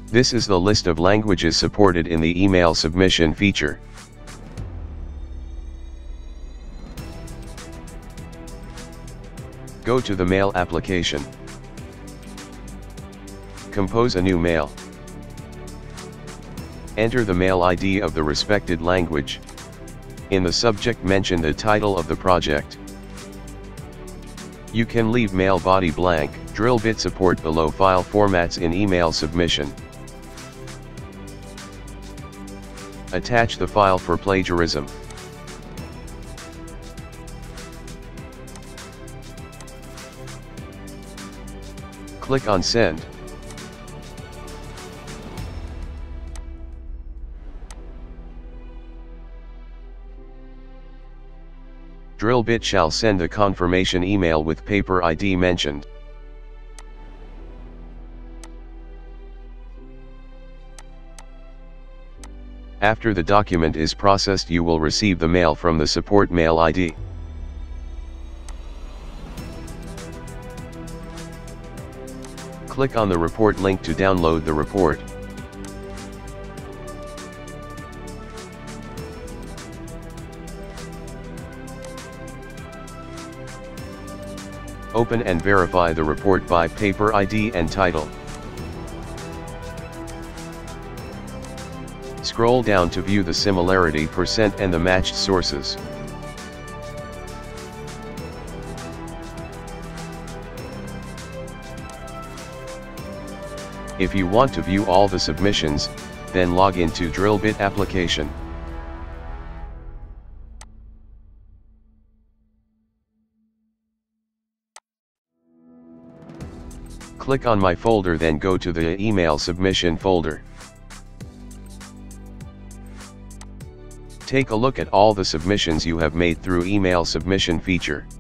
This is the list of languages supported in the email submission feature. Go to the mail application. Compose a new mail. Enter the mail ID of the respected language. In the subject mention the title of the project. You can leave mail body blank. DrillBit support below file formats in email submission. Attach the file for plagiarism. Click on Send. DrillBit shall send a confirmation email with paper ID mentioned. After the document is processed, you will receive the mail from the support mail ID. Click on the report link to download the report. Open and verify the report by paper ID and title. Scroll down to view the similarity percent and the matched sources. If you want to view all the submissions, then log into DrillBit application. Click on My folder, then go to the email submission folder. Take a look at all the submissions you have made through email submission feature.